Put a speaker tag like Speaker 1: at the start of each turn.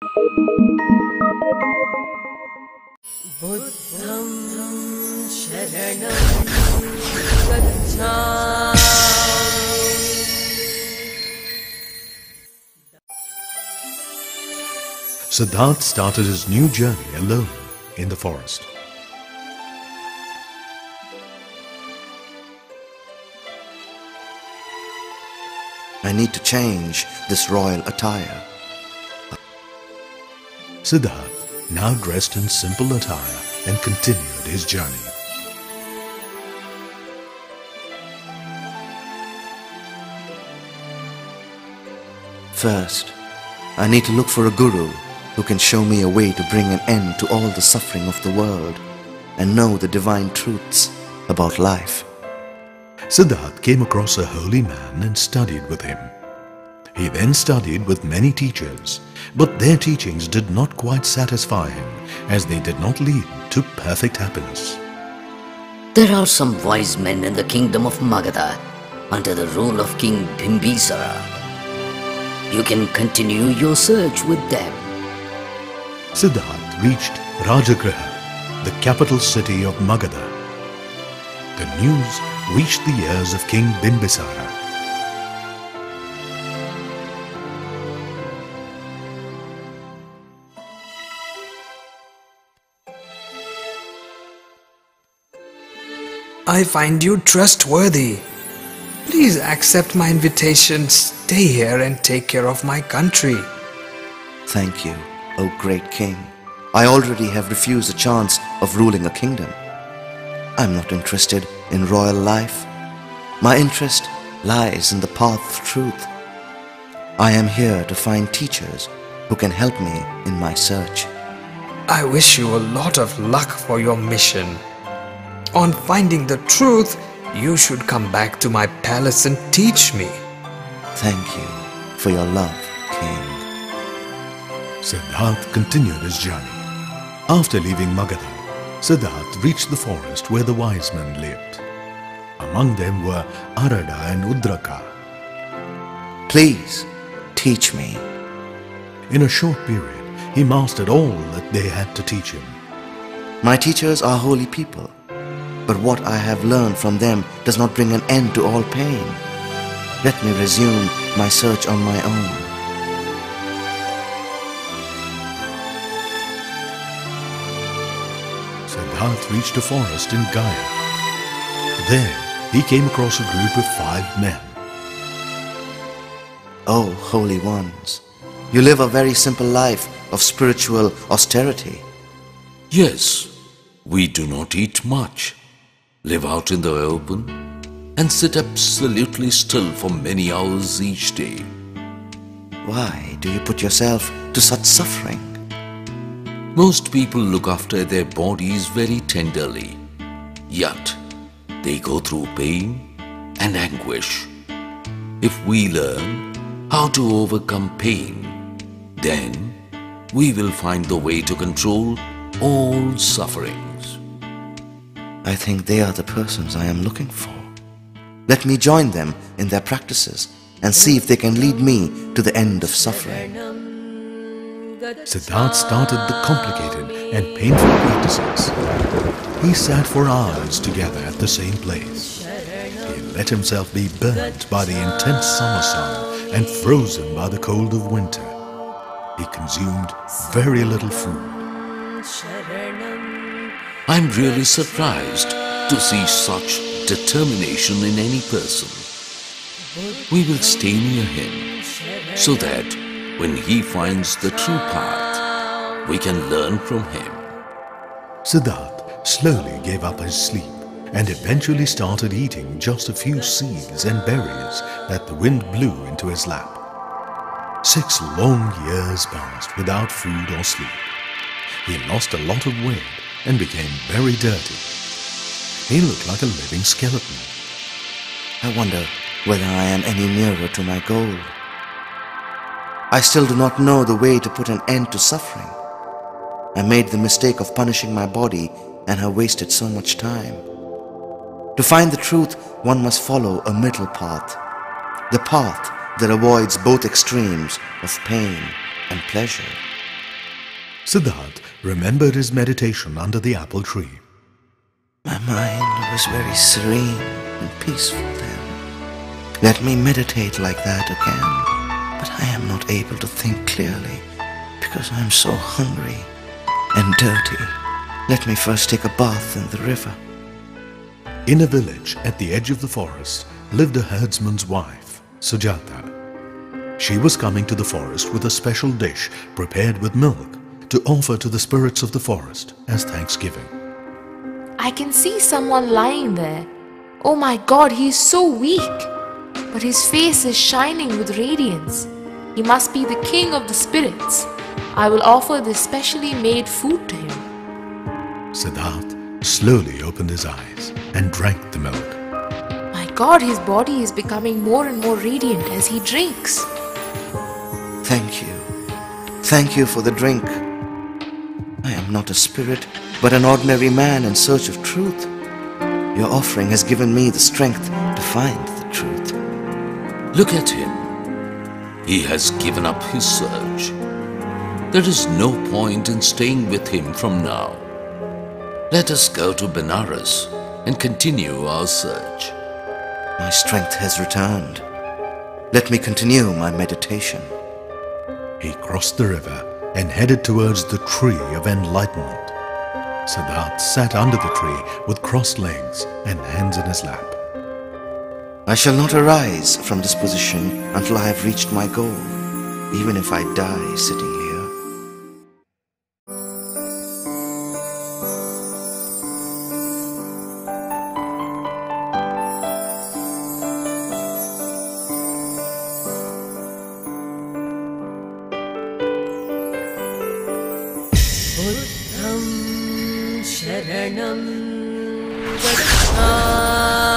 Speaker 1: Buddham Sharanam Gacchami.
Speaker 2: Siddhartha started his new journey alone in the forest.
Speaker 3: I need to change this royal attire.
Speaker 2: Siddhartha now dressed in simple attire and continued his journey.
Speaker 3: First, I need to look for a guru who can show me a way to bring an end to all the suffering of the world and know the divine truths about life.
Speaker 2: Siddhartha came across a holy man and studied with him. He then studied with many teachers, but their teachings did not quite satisfy him as they did not lead to perfect happiness.
Speaker 4: There are some wise men in the kingdom of Magadha under the rule of King Bimbisara. You can continue your search with them.
Speaker 2: Siddhartha reached Rajagriha, the capital city of Magadha. The news reached the ears of King Bimbisara.
Speaker 5: I find you trustworthy. Please accept my invitation, stay here and take care of my country.
Speaker 3: Thank you, O great king. I already have refused a chance of ruling a kingdom. I'm not interested in royal life. My interest lies in the path of truth. I am here to find teachers who can help me in my search.
Speaker 5: I wish you a lot of luck for your mission. On finding the truth, you should come back to my palace and teach me.
Speaker 3: Thank you for your love, king.
Speaker 2: Siddhartha continued his journey. After leaving Magadha, Siddhartha reached the forest where the wise men lived. Among them were Arada and Udraka.
Speaker 3: Please, teach me.
Speaker 2: In a short period, he mastered all that they had to teach him.
Speaker 3: My teachers are holy people, but what I have learned from them does not bring an end to all pain. Let me resume my search on my own.
Speaker 2: Siddhartha reached a forest in Gaya. There, he came across a group of 5 men.
Speaker 3: Oh, holy ones, you live a very simple life of spiritual austerity.
Speaker 6: Yes, we do not eat much, live out in the open, and sit absolutely still for many hours each day.
Speaker 3: Why do you put yourself to such suffering?
Speaker 6: Most people look after their bodies very tenderly, yet they go through pain and anguish. If we learn how to overcome pain, then we will find the way to control all sufferings.
Speaker 3: I think they are the persons I am looking for. Let me join them in their practices and see if they can lead me to the end of suffering.
Speaker 2: Siddhartha started the complicated and painful practices. He sat for hours together at the same place. He let himself be burnt by the intense summer sun and frozen by the cold of winter. He consumed very little food.
Speaker 6: I'm really surprised to see such determination in any person. We will stay near him so that when he finds the true path, we can learn from him.
Speaker 2: Siddhartha slowly gave up his sleep and eventually started eating just a few seeds and berries that the wind blew into his lap. 6 long years passed without food or sleep. He lost a lot of weight and became very dirty. He looked like a living skeleton.
Speaker 3: I wonder whether I am any nearer to my goal. I still do not know the way to put an end to suffering. I made the mistake of punishing my body and have wasted so much time. To find the truth, one must follow a middle path, the path that avoids both extremes of pain and pleasure.
Speaker 2: Siddhartha remembered his meditation under the apple tree.
Speaker 3: My mind was very serene and peaceful then. Let me meditate like that again. But I am not able to think clearly because I am so hungry and dirty. Let me first take a bath in the river.
Speaker 2: In a village at the edge of the forest lived a herdsman's wife, Sujata. She was coming to the forest with a special dish prepared with milk to offer to the spirits of the forest as thanksgiving.
Speaker 1: I can see someone lying there. Oh my God, he is so weak. But his face is shining with radiance. He must be the king of the spirits. I will offer this specially made food to him.
Speaker 2: Siddhartha slowly opened his eyes and drank the milk.
Speaker 1: My God, his body is becoming more and more radiant as he drinks.
Speaker 3: Thank you. Thank you for the drink. I am not a spirit, but an ordinary man in search of truth. Your offering has given me the strength to find the truth.
Speaker 6: Look at him. He has given up his search. There is no point in staying with him from now. Let us go to Benares and continue our search.
Speaker 3: My strength has returned. Let me continue my meditation.
Speaker 2: He crossed the river and headed towards the tree of enlightenment. Siddhartha sat under the tree with crossed legs and hands in his lap.
Speaker 3: I shall not arise from this position until I have reached my goal, even if I die sitting here.
Speaker 7: Buddham Sharanam Gacchami